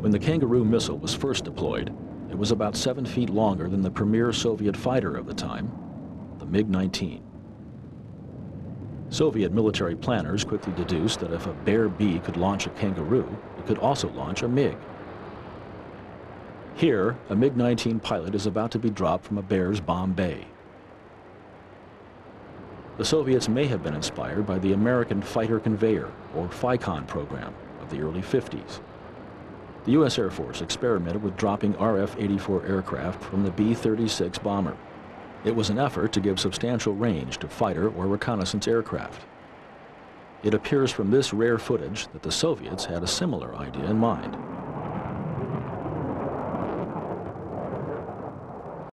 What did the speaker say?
When the Kangaroo missile was first deployed, it was about 7 feet longer than the premier Soviet fighter of the time, the MiG-19. Soviet military planners quickly deduced that if a Bear B could launch a Kangaroo, it could also launch a MiG. Here, a MiG-19 pilot is about to be dropped from a Bear's bomb bay. The Soviets may have been inspired by the American Fighter Conveyor, or FICON program, of the early 50s. The U.S. Air Force experimented with dropping RF-84 aircraft from the B-36 bomber. It was an effort to give substantial range to fighter or reconnaissance aircraft. It appears from this rare footage that the Soviets had a similar idea in mind.